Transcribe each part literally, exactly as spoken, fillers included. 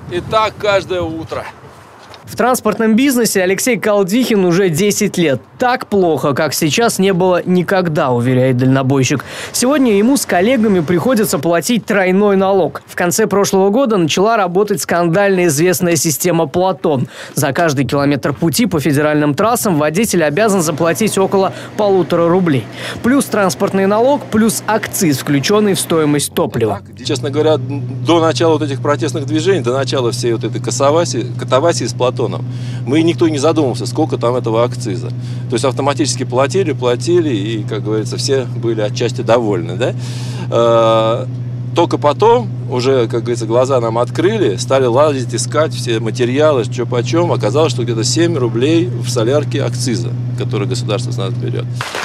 И так каждое утро. В транспортном бизнесе Алексей Калдихин уже десять лет. Так плохо, как сейчас, не было никогда, уверяет дальнобойщик. Сегодня ему с коллегами приходится платить тройной налог. В конце прошлого года начала работать скандально известная система «Платон». За каждый километр пути по федеральным трассам водитель обязан заплатить около полутора рублей. Плюс транспортный налог, плюс акциз, включенный в стоимость топлива. Честно говоря, до начала вот этих протестных движений, до начала всей вот этой катавасии, катавасии с Платоном, мы никто не задумывался, сколько там этого акциза. То есть автоматически платили, платили, и, как говорится, все были отчасти довольны. Да? Только потом, уже, как говорится, глаза нам открыли, стали лазить, искать все материалы, что почем. Оказалось, что где-то семь рублей в солярке акциза, который государство с нас берет.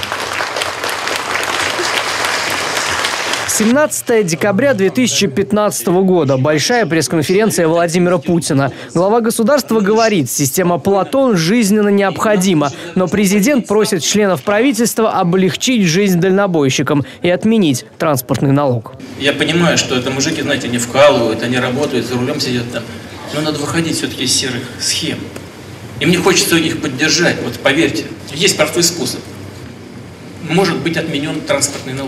семнадцатое декабря две тысячи пятнадцатого года. Большая пресс-конференция Владимира Путина. Глава государства говорит, система «Платон» жизненно необходима. Но президент просит членов правительства облегчить жизнь дальнобойщикам и отменить транспортный налог. Я понимаю, что это мужики, знаете, не вкалывают, они работают, за рулем сидят там. Но надо выходить все-таки из серых схем. И мне хочется их поддержать. Вот поверьте, есть простой способ. Может быть отменен транспортный налог.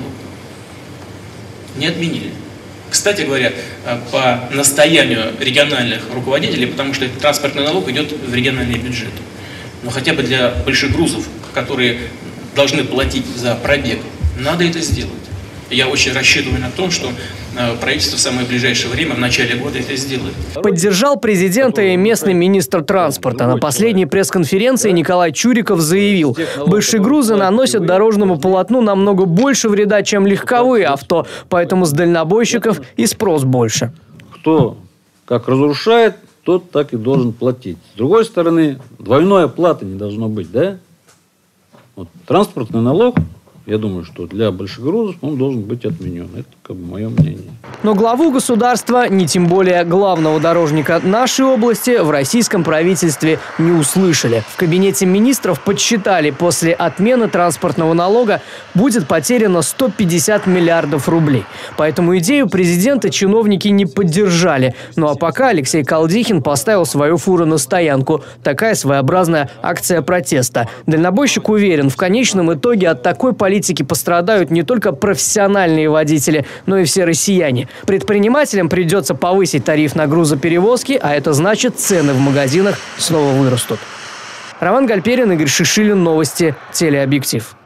Не отменили. Кстати говоря, по настоянию региональных руководителей, потому что этот транспортный налог идет в региональный бюджет. Но хотя бы для больших грузов, которые должны платить за пробег, надо это сделать. Я очень рассчитываю на то, что правительство в самое ближайшее время, в начале года, это сделает. Поддержал президента и местный министр транспорта. На последней пресс-конференции Николай Чуриков заявил, большие грузы наносят дорожному полотну намного больше вреда, чем легковые авто, поэтому с дальнобойщиков и спрос больше. Кто как разрушает, тот так и должен платить. С другой стороны, двойной оплаты не должно быть, да? Вот, транспортный налог, я думаю, что для больших грузов он должен быть отменен. Это как бы мое мнение. Но главу государства, не тем более главного дорожника нашей области, в российском правительстве не услышали. В кабинете министров подсчитали, после отмены транспортного налога будет потеряно сто пятьдесят миллиардов рублей. Поэтому идею президента чиновники не поддержали. Ну а пока Алексей Калдихин поставил свою фуру на стоянку. Такая своеобразная акция протеста. Дальнобойщик уверен, в конечном итоге от такой политики пострадают не только профессиональные водители, но и все россияне. Предпринимателям придется повысить тариф на грузоперевозки, а это значит, цены в магазинах снова вырастут. Роман Гальперин, Игорь Шишилин, новости, телеобъектив.